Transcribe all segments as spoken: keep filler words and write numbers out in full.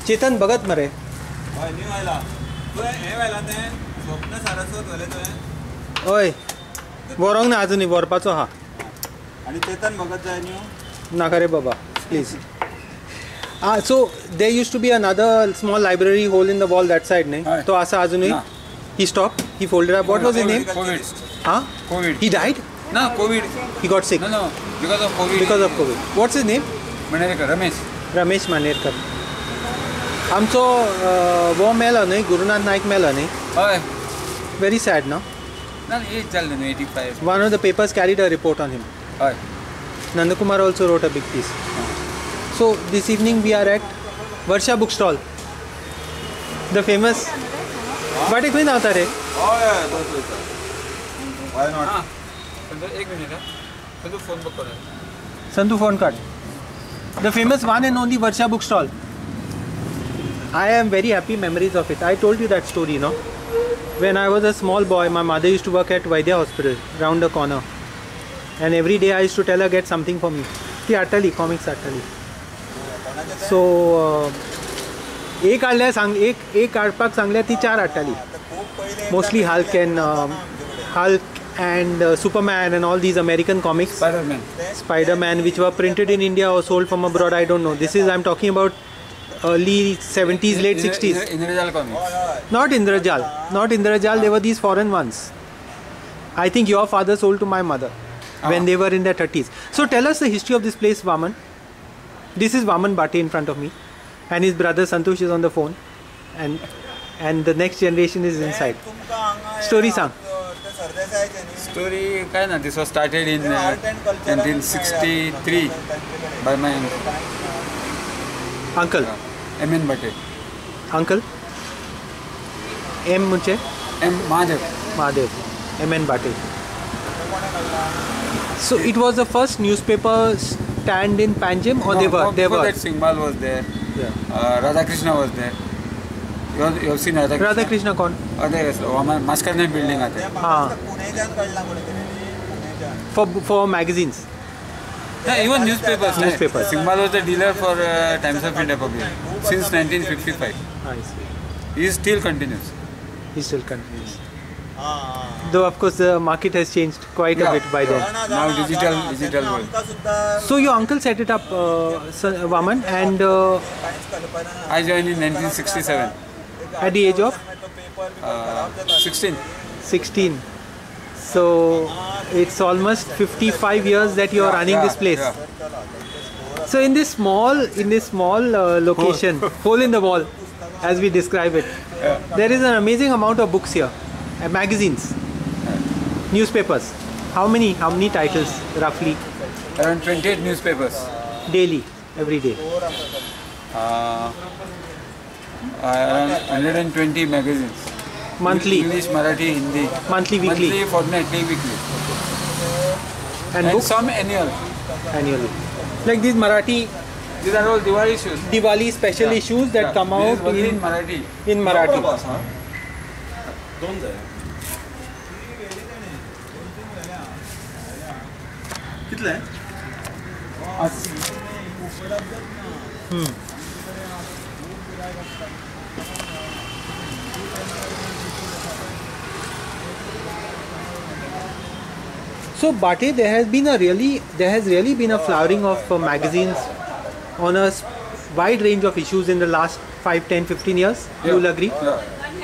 चेतन बघत मरे हय न्यू आयला तुवें हें व्हेलां तें स्वप्न सारस्वत व्हेलें तुवें हय व्हरोंक ना आजुनी व्हरपाचो आहा आनी चेतन भगत जाय न्यू नाका रे बाबा please Ah, so there used to be another small library hole in the wall that side, ne? Aye. So asa ajunui. No. He stopped. He folded up. What was his name? COVID. Huh? COVID. He died. No, COVID. He got sick No, no, because of COVID. because of COVID. What's his name? Manerkar, Ramesh. Ramesh Manerkar. आमचो वो मेलो न्ही गुरुनाथ नायक मेलो न्ही हय. Very sad, no? ना एज जाल्लें न्हू eighty-five. One of the papers carried a report on him. हय. Nandakumar also wrote a big piece. So this evening we are at Varsha bookstall. The famous. But खंय नावता रे? हय हय तोच वयता वाय नॉट हां. संतोष एक मिनिट हां. संतोष फोन बघ कर. Sandhu phone card. The famous one and only Varsha bookstall. I am very happy memories of it. I told you that story, no? When I was a small boy, my mother used to work at Vaidya Hospital, round the corner. And every day I used to tell her, get something for me. ती हाडटाली comics हाडटाली. So एक हाडल्यार सांग एक एक हाडपाक सांगल्यार ती चार हाडटाली. Mostly Hulk and um, Hulk and uh, Superman and all these American comics. Spider-Man. Spider-Man, which were printed in India or sold from abroad, I don't know. This is, I'm talking about early seventies, late sixties. Indrajal comics. Not Indrajal. Not Indrajal, they were these foreign ones. I think your father sold to my mother when they were in their thirties. So tell us the history of this place, Vaman. This is Vaman Bhate in front of me. And his brother Santosh is on the phone. And and the next generation is inside. Story sang. Story काय ना. This was started in uh, nineteen sixty-three by my Uncle. uh, M N Bhate. Uncle. M Munche. M Mahadev. Mahadev. M N Bhate. So it was the first newspaper stand in Panjim, or No, they were? They before were. that Singhbal was there. Yeah. Uh, Radhakrishna was there. You have, you have seen Radhakrishna? Radha Krishna कौन? अरे मास्करने building आते हैं. हाँ. For for magazines. Yeah, even newspapers. Newspapers. Singhbal was the dealer for uh, Times of India Public since nineteen fifty-five. I see. He still continues. He still continues. Though of course the market has changed quite Yeah. a bit by then. Now digital, digital world. So your uncle set it up, uh, Sa- Vaman, and uh, I joined in nineteen sixty-seven. at the age of Uh, sixteen. sixteen. So it's almost fifty-five years that you are running Yeah, this place. yeah. So in this small, in this small uh, location, hole in the wall, as we describe it, Yeah. there is an amazing amount of books here, uh, magazines, newspapers. How many? How many titles roughly Around twenty-eight newspapers. daily, every day? Uh, around one hundred twenty magazines. Monthly, English, Marathi, Hindi. monthly, weekly, Monthly, fortnightly, weekly. and And books some annual. annually. Like these Marathi These are all Diwali issues. Diwali special Yeah. issues that Yeah. come This is out only in in Marathi. in Marathi. दोन जाय कितले Hmm. So Bhate, there has been a really, there has really been a flowering of uh, magazines on a s- wide range of issues in the last five, ten, fifteen years. You will agree? Yeah.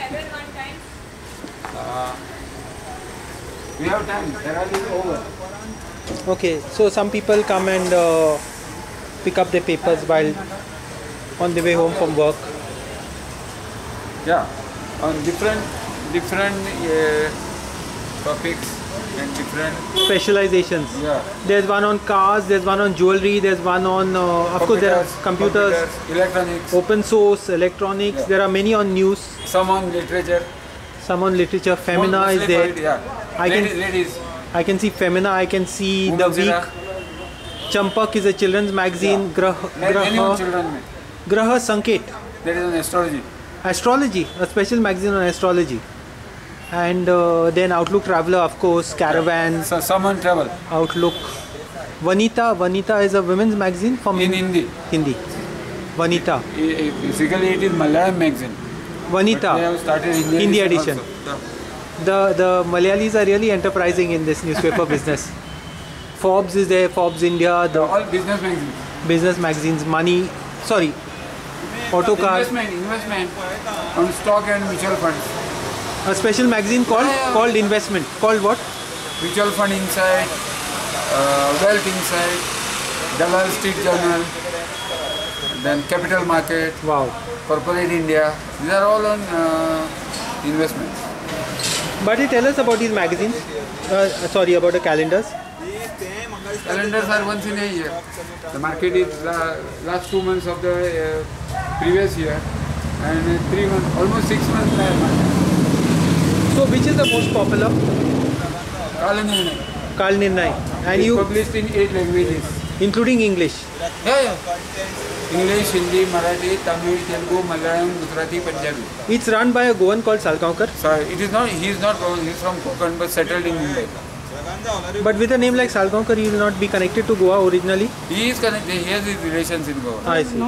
Uh, we have time. There is over. Okay, so some people come and uh, pick up their papers while on the way home from work. Yeah. On different, different uh, topics and different. Specializations. Yeah. There's one on cars, there's one on jewelry, there's one on, uh, of course, there are computers, computers, electronics. open source, electronics. Yeah. There are many on news, Some on literature. some on literature. Femina Mostly is there. poetry, yeah. I can- ladies, ladies. I can see Femina, I can see The Women's Week. era. Champak is a children's magazine. Yeah. Grah, Many many on Graha, children. में. Graha Sanket. There is an astrology. Astrology, a special magazine on astrology. And uh, then Outlook Traveler, of course, Caravans, So some on travel. Outlook. Vanita, Vanita is a women's magazine from In Hindi. Hindi. Vanita. I- I- Basically, it is Malayalam magazine. Vanita. They have started Hindi, Hindi edition. also. The the Malayalis are really enterprising in this newspaper business. Forbes is there, Forbes India, the All business magazines. business magazines, money, sorry, Autocar, Investment, investment on stock and mutual funds. a special magazine called Yeah, yeah. called Investment. Called what? Mutual fund inside, uh, wealth inside, Dalal Street Journal, then capital market, Wow. corporate India. These are all on uh, investments. But you tell us about these magazines. Uh, sorry, about the calendars. Calendars are once in a year. The market is the last two months of the uh, previous year and uh, three months, almost six months prior market. So which is the most popular? Kalanirnay. Kal Nirnay. And It's you, published in eight languages. including English. Yeah, yeah. English, Hindi, Marathi, Tamil, Telugu, Malayalam, Gujarati, Punjabi. It's run by a Goan called Salgaonkar. So it is not. He is not. From, he is from Konkan, but settled in Mumbai. But with a name like Salgaonkar, you will not be connected to Goa originally. He is connected. He has his relations in Goa. I see.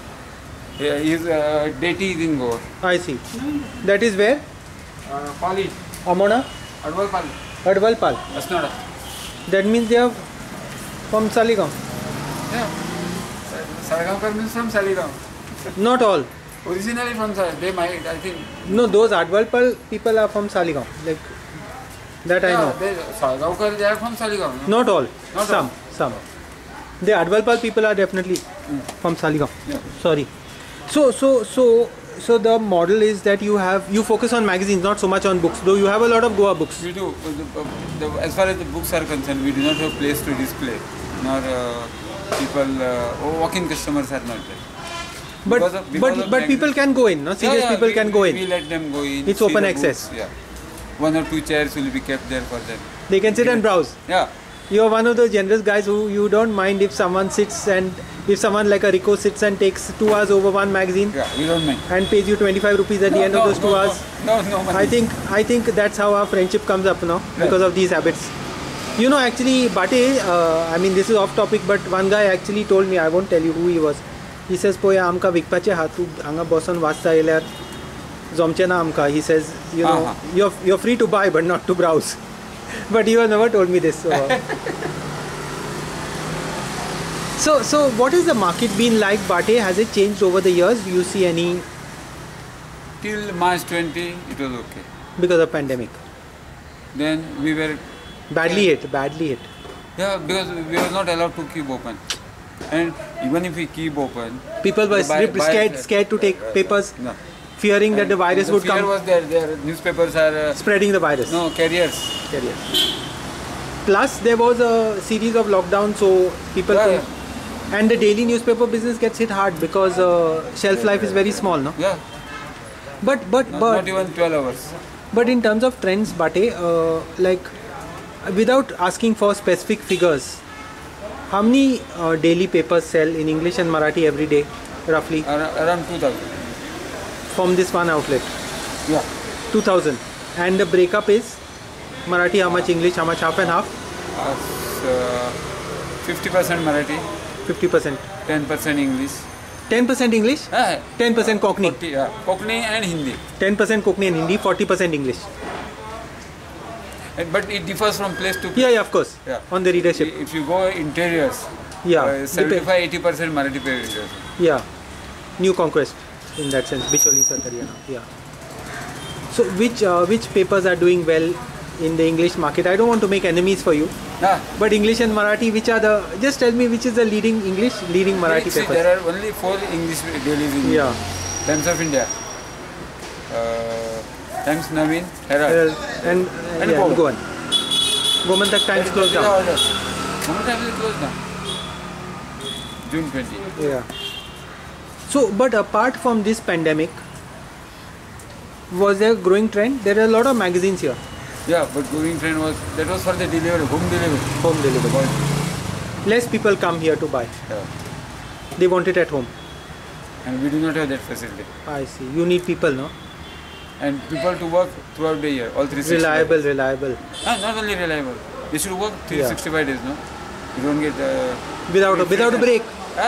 Yeah, his uh, deity is in Goa. I see. That is where? Uh, Pali, Amona, Adwal Pali, Advalpal. Asnada. That means they are from Saligaon. Yeah. Sargaonkar means from Saligaon. Not all. Originally from Saligaon. They might, I think. No, those Advalpal people are from Saligaon. Like that I Yeah, know. they, Sargaonkar, they are from Saligaon. No? Not all. Not some. all. Some. The Advalpal people are definitely from Saligaon. Yeah. Sorry. So so so so the model is that you have you focus on magazines, not so much on books. Though you have a lot of Goa books. We do. uh, The, uh, the, as far as the books are concerned, we do not have place to display. Nor uh, people, uh, oh, walk-in customers are not there. But Because of- because but of but magazine- people can go in. No, serious Yeah, yeah, people we, can we, go in. We let them go in. It's see open the access. books, yeah. One or two chairs will be kept there for them. They can sit and browse. Yeah. You are one of those generous guys who you don't mind if someone sits and if someone like a Rico sits and takes two hours over one magazine Yeah, we don't mind. and pays you twenty-five rupees at the No, end no, of those two no, hours. No, no, no money. I think I think that's how our friendship comes up now because of these habits. You know, actually, Bate, uh, I mean, this is off topic, but one guy actually told me, I won't tell you who he was. He says, "Poya amka vikpache hatu anga boson vasta eler zomchena amka." He says, you know, Uh-huh. you're you're free to buy but not to browse. But you have never told me this. So. So, so what has the market been like, Bate? Has it changed over the years? Do you see any Till March twentieth, it was okay. because of pandemic? Then we were, Badly Yeah. hit, badly hit. yeah, because we were not allowed to keep open. And even if we keep open, People were the buy- scared, scared, buyers- scared to take papers, no. fearing that the virus the would fear come, was there. Their newspapers are uh, spreading the virus. no carriers. Carrier. Plus, there was a series of lockdowns, so people Yeah, couldn't- and the daily newspaper business gets hit hard because uh, shelf life is very small, no? Yeah, But but not, but not even twelve hours. But in terms of trends, Bate, uh, like without asking for specific figures, how many uh, daily papers sell in English and Marathi every day, roughly, Ar- around two thousand. from this one outlet? Yeah. two thousand. And the breakup is Marathi, how much English, how much half and half? Uh, fifty percent Marathi, fifty percent. ten percent English. ten percent English, Ah, ten percent Cockney. forty, yeah. Cockney and Hindi. ten percent Cockney and Hindi, forty percent English. And- But it differs from place to place. Yeah, yeah, of course. Yeah. On the readership. If you go interiors, Yeah. uh, Dep- seventy-five to eighty percent Marathi papers. Yeah, new conquest in that sense. Bicholi Satariyana. Yeah. So which uh, which papers are doing well in the English market? I don't want to make enemies for you, Ah, but English and Marathi, which are the? Just tell me which is the leading English, leading Marathi see, papers. there are only four English dailies in Yeah. Times of India, uh, Times Naveen, Herald. Herald and uh, And yeah, Goan. go on. Gomantak Times closed down. Moment Times is closed down. June twentieth. Yeah. So, but apart from this pandemic, was there a growing trend? There are a lot of magazines here. Yeah, but going train was that was for the delivery, home delivery. Home delivery. Because, Less people come here to buy. yeah. They want it at home. And we do not have that facility. I see. You need people, no? And people to work throughout the year, all three sixty-five Reliable, days. reliable. Ah, not only reliable, they should work three hundred sixty-five days, no? You don't get uh, Without a, without a break. Ah,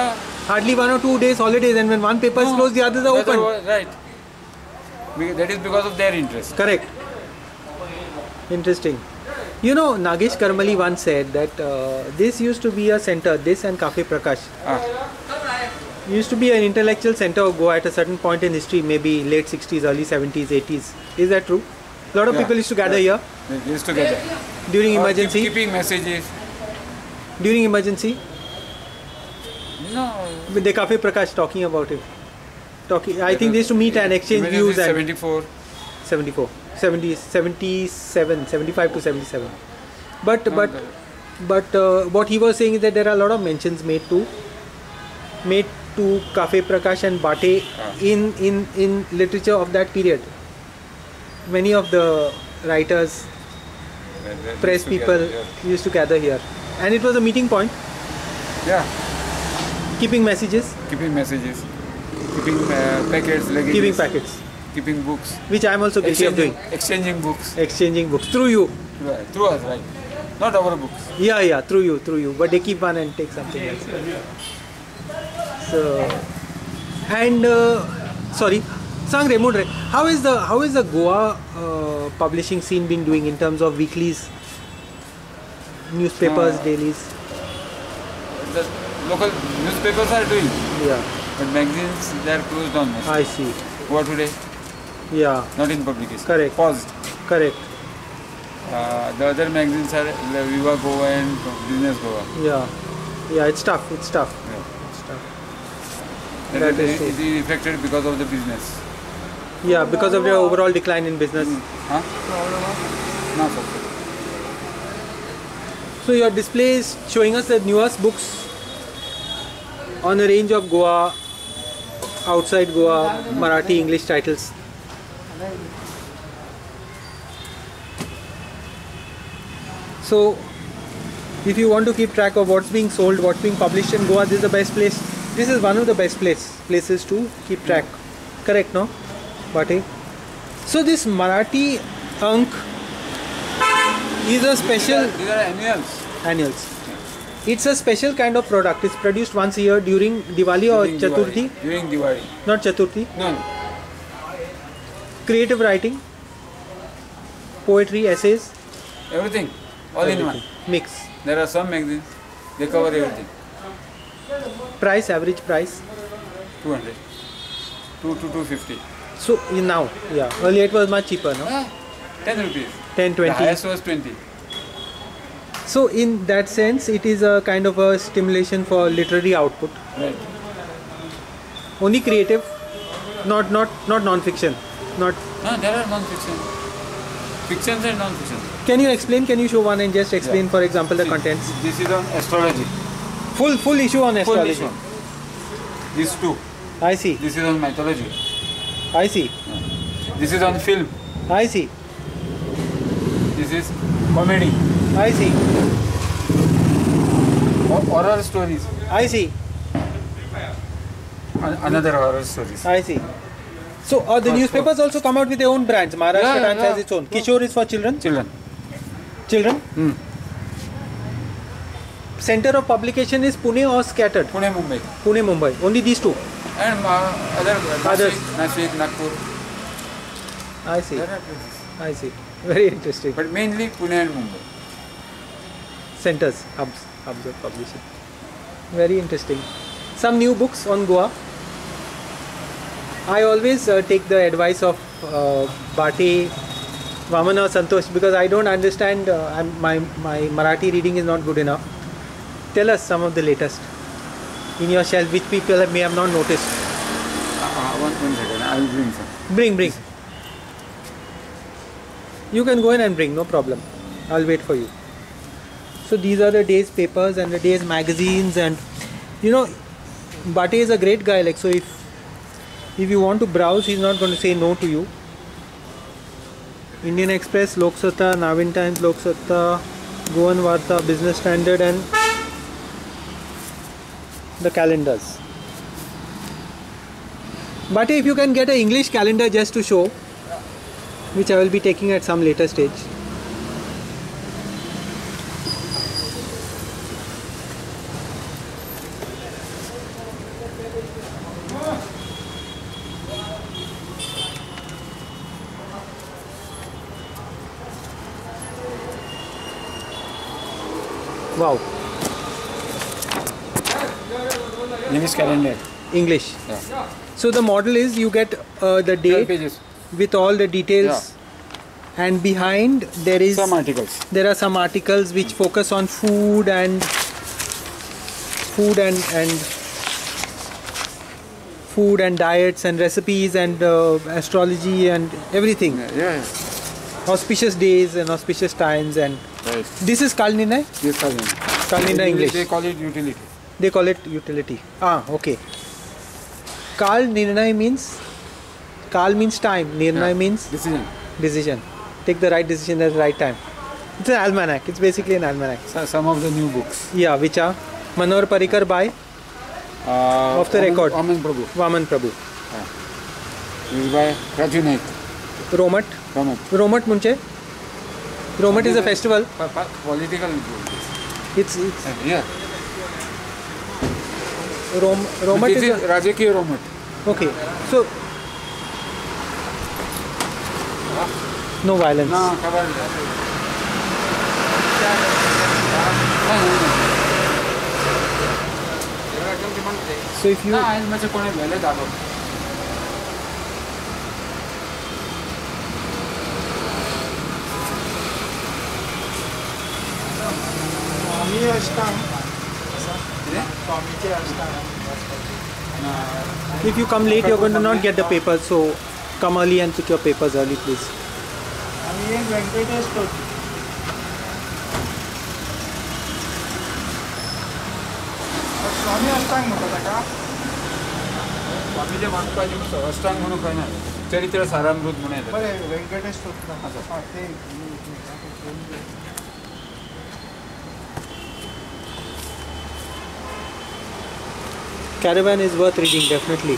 Hardly one or two days holidays, and when one paper is No, closed, the others are that's open. what- Right. Be- That is because of their interest. Correct. Interesting. You know, Nagesh Karmali once said that uh, this used to be a center, this and Cafe Prakash Ah, used to be an intellectual center of Goa at a certain point in history, maybe late sixties, early seventies, eighties. Is that true? A lot of Yeah, people used to gather yeah. here they used to gather. during Or keep- emergency. Keeping messages. During emergency, No. with the Cafe Prakash talking about it. Talking, I think they used to meet and exchange Emergency views and seventy-four. seventy-four, seventy, seventy-seven, seventy-five to seventy-seven. But No, but the- but uh, what he was saying is that there are a lot of mentions made to made to Cafe Prakash and Bate Ah. in in in literature of that period. Many of the writers, they- they press used to people gather, yeah. used to gather here, and it was a meeting point, Yeah, keeping messages, keeping messages, keeping uh, packets, luggages, keeping packets, keeping books, which I am also guilty of exchanging, doing. exchanging books. Exchanging books through you. Right, through us, right? Not our books. Yeah, yeah, through you, through you. But they keep one and take something else. So, and uh, sorry, Sang Raymond, how is the how is the Goa uh, publishing scene been doing in terms of weeklies, newspapers, Uh, dailies? The local newspapers are doing, Yeah, but magazines they are closed down. most. I see. Goa Today, Yeah, not in publication. Correct. Paused. correct. Uh, the other magazines are the Viva Goa and Business Goa. Yeah, yeah. It's tough. It's tough. Yeah. It's tough. That That is, is true. it is affected because of the business. Yeah, because of the overall decline in business. Huh? No, sir. So your display is showing us the newest books on a range of Goa, outside Goa, Marathi, English titles. So if you want to keep track of what's being sold, what's being published in Goa, this is the best place. This is one of the best place places to keep track. Correct, no? Bate? So this Marathi Ank is a special These are annuals. annuals. It's a special kind of product. It's produced once a year during Diwali or During Chaturthi. Diwali. During Diwali. Not Chaturthi. No, no. Creative writing, poetry, essays, Everything. All in one. mix. There are some magazines, they cover everything. Price, average price. two hundred. two to two fifty. So in now, yeah. Earlier it was much cheaper, no? Ah, ten rupees. ten, The twenty. highest was twenty. So in that sense, it is a kind of a stimulation for literary output. Right. Only creative, not not not non-fiction. Not. No, there are non-fiction. Fictions and non-fiction. Can you explain? Can you show one and just explain, Yeah. for example, the See, contents? This is on astrology. Full full issue on Full astrology. issue. These two. I see. This is on mythology. I see. This is on film. I see. This is comedy. I see. Or horror stories. I see. An- Another horror stories. I see. So uh, the For- newspapers also come out with their own brands. Maharashtra Yeah, Times yeah. has its own. Kishore is for children. Children. Children. Hmm. Center of publication is Pune or scattered. Pune, Mumbai. Pune, Mumbai. Only these two. And uh, other Others. Nashik, Nashik, Nagpur. I see. There are places. I see. Very interesting. But mainly Pune and Mumbai. Centers, hubs, hubs of publishing. Very interesting. Some new books on Goa. I always uh, take the advice of uh, Bate, Vamana, Santosh because I don't understand. Uh, I'm, my my Marathi reading is not good enough. Tell us some of the latest in your shelf, which people have, may have not noticed. Uh, uh, one, one second, I will bring some. Bring, bring. You can go in and bring, no problem. I'll wait for you. So these are the day's papers and the day's magazines, and you know, Bate is a great guy. Like so, if if you want to browse, he's not going to say no to you. Indian Express, Lok Satta, Navin Times, Lok Satta, Goan Varta, Business Standard, and the calendars. But if you can get an English calendar just to show, which I will be taking at some later stage. Wow. English calendar. English. Yeah. So the model is you get uh, the twelve date pages. with all the details, and behind there is Some articles. there are some articles which focus on food and food and and food and diets and recipes and uh, astrology and everything. Yeah. yeah. Auspicious days and auspicious times, and Right. this is Kal Nirnay. This calendar. Kal Nirnay English. They call it utility. They call it utility. Ah, okay. Kal Nirnay means Kal means time. Nirnay Yeah. means Decision. decision. Take the right decision at the right time. It's an almanac. It's basically an almanac. So, some of the new books. Yeah, which are Manohar Parrikar by Uh, Off the record. Aman Prabhu. Vaman Prabhu. This is by Raju Naik. Romat. Raman. Romat Munche. Romat is a festival. Pa- pa- Political book. It's it's Yeah. Rom, Romat This is is Rajakiya Romat. a, okay. So no violence. No, cover. So if you ना आज मुझे कोने वेले दाखव. स्वामी अष्टांग स्वामीचे अष्टांग if you come late, you're going to not get the papers. So come early and pick your papers early, please. आणि एक व्यंकटेश स्तोत्र स्वामी अष्टांग म्हणतात का स्वामी जे मानपाचे म्हणून अष्टांग म्हणून काय नाही. चरित्र सारामृत म्हणून येतं. बरं व्यंकटेश स्तोत्र हा, ते Caravan is worth reading, definitely.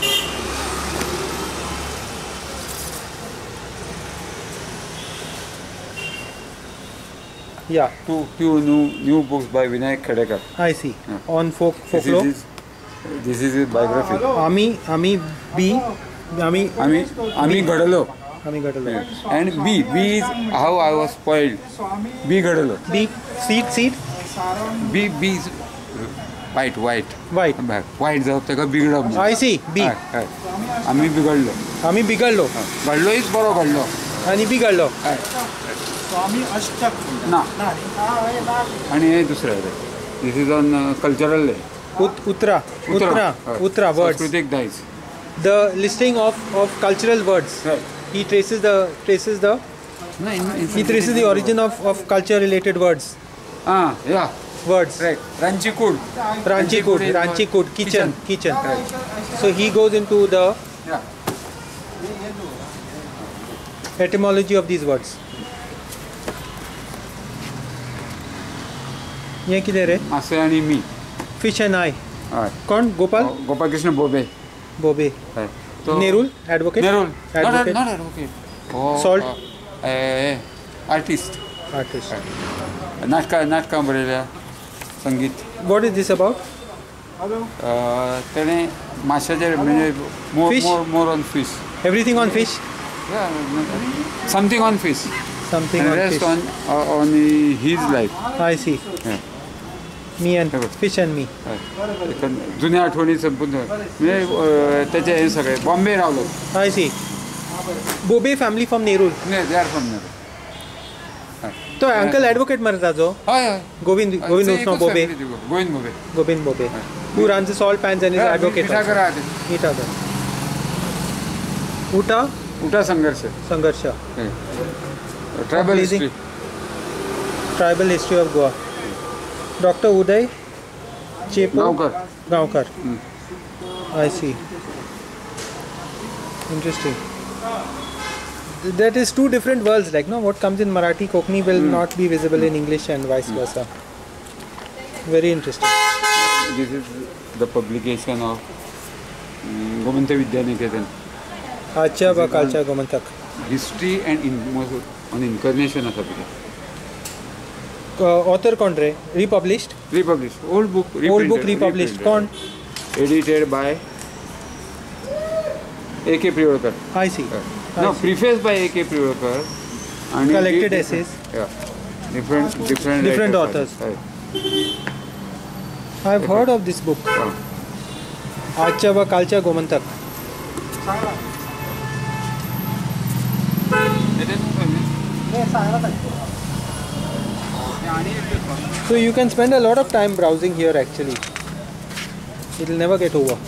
Yeah, Two two new new books by Vinayak Khedekar. I see. Yeah. On folk This folklore, is his, this is his biography. Ami, Ami B, Ami, आम्ही आम्ही घडलो. Ami Gadalo. And B B is how I was spoiled. स्वामी B घडलो. B, seed, seed, Sarang B B is white white. white. वाईट जाऊ तेका बिघडप. I see. B. हय, हय. आम्ही बिघडलो. Ami बिघडलो घडलो इज बरो घडलो. आणि बिघडलो. हय. स्वामी अष्टक ना नाही हा आहे ना आणि हे दुसरं आहे. This is on cultural Ut, Uttara, Uttara, Uttara words. सांस्कृतिक दायज. The listing of of cultural words. He traces the traces the he traces the origin of of culture related words. हां या Words. राईट. रांचीकूड. Ranchi Kud, Ranchi Kud, kitchen, kitchen. So he goes into the या etymology of these words. ये किधर है? मासे आणि मी. Fish and I. हय. कौन? गोपाल? गोपालकृष्ण बोबे. Bobe. हय. तो Nerul, advocate. Nerul. Advocate. Not advocate. Oh, Salt. Artist. Artist. नाटका नाटकां बरयल्या. संगीत. What is this about? Hello अ, तेणे माशाचेर म्हणजे more Fish? More more on fish. Everything on fish? Something on fish. Something on rest fish. On on his life. I see. Me and fish and me. जुन्या आठवणी संपून जाय. म्हणजे अ, त्याचे हे सगळे बॉम्बे रावलो. I see. Bobe family from Nerul. नाही they are from there. तो अंकल एडवोकेट मरता जो हय हय. गोविंद गोविंद उस्नो बोबे गोविंद बोबे. गोविंद बोबे who runs the salt pans and is an advocate मिठा also. करा आधी. Meet other. Uta उठा संघर्ष. Sangarsha. Tribal Amazing. History. Tribal history of Goa. Doctor Uday Chepo Gavkar. Gaonkar. I see. Interesting. That is two different worlds, like no, what comes in Marathi, Konkani will not be visible in English and vice versa. Very interesting. This is the publication of um, Gomantha Vidya Niketan. Acha ba kalcha gomantak. History and in, on incarnation of the Uh, author कौन रहे? Republished. republished. Old book. Old reprinted, book republished. कौन? Edited by A K Privalkar. I see. No, I see. prefaced by A K Privalkar. And Collected it- essays. Yeah. Different different Different writers. authors. Right. I've heard of this book. आजच्या व कालच्या गोमंतक. सांगा It is हे सांगा पाहिजे. So you can spend a lot of time browsing here actually. It will never get over.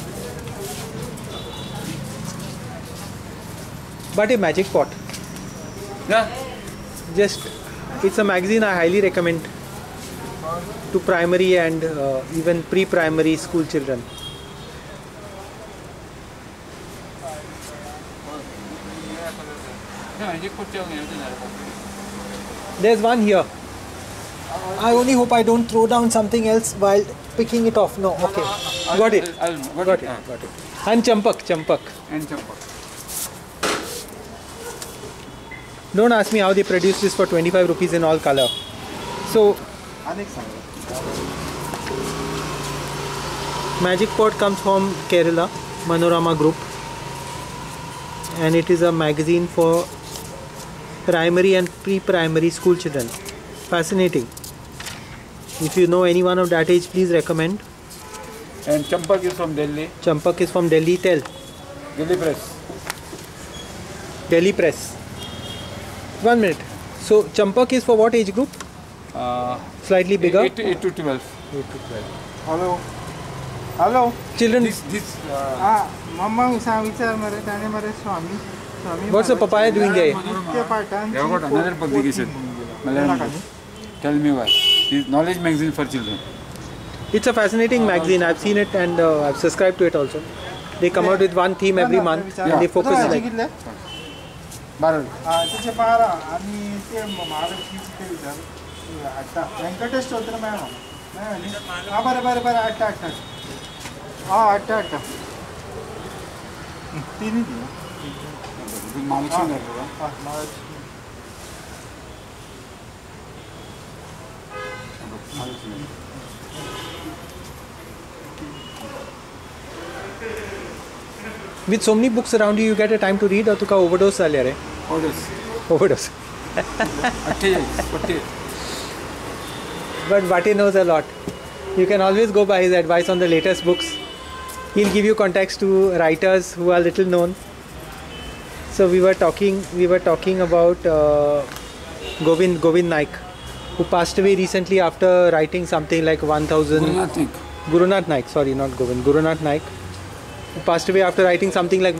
But a magic pot. Yeah. Just, it's a magazine I highly recommend to primary and uh, even pre-primary school children. There's one here. I only hope I don't throw down something else while picking it off. No, okay. Got it. I'll, got, Got it. it. Got it. And champak, champak. And champak. Don't ask me how they produce this for twenty-five rupees in all color. So, अनेक सांगा. Magic Pot comes from Kerala, Manorama Group, and it is a magazine for primary and pre-primary school children. Fascinating. If you know anyone of that age, please recommend. And champak is from Delhi. Champak is from Delhi. Tell. Delhi Press. Delhi Press. One minute. So Champak is for what age group? Uh, Slightly bigger. eight to, eight to twelve. eight to twelve. Hello hello Children. This, this, uh, हा मम्मा सांग विचार मरे त्याने मरे Swami Swami What's the papaya doing there? नित्य पाठांची They have got another publication. Malayalam. Tell me why. This knowledge magazine for children. It's a fascinating magazine. I've seen it and uh, I've subscribed to it also. They come out with one theme every month and they focus like. Baral. हा त्याचे बारा आणि ते महालक्ष्मीचे ते विचार आठटा व्यंकटेश स्तोत्र ma'am हा बरं बरं बरं आठटा आठटा हा आठटा आठटा तिन्ही दिया Malakshmi आहे का? हा Mahalakshmi With so many books around you, you get a time to read or तुका overdose झाल्या रे? Orders. Overdose. अठ्ठेचाळीस. forty. But Vati knows a lot. You can always go by his advice on the latest books. He'll give you contacts to writers who are little known. So we were talking, we were talking about uh, Govind Govind Naik, who passed away recently after writing something like one thousand. Gurunath Naik. Gurunath Naik, sorry, not Govind. Gurunath Naik, who passed away after writing something like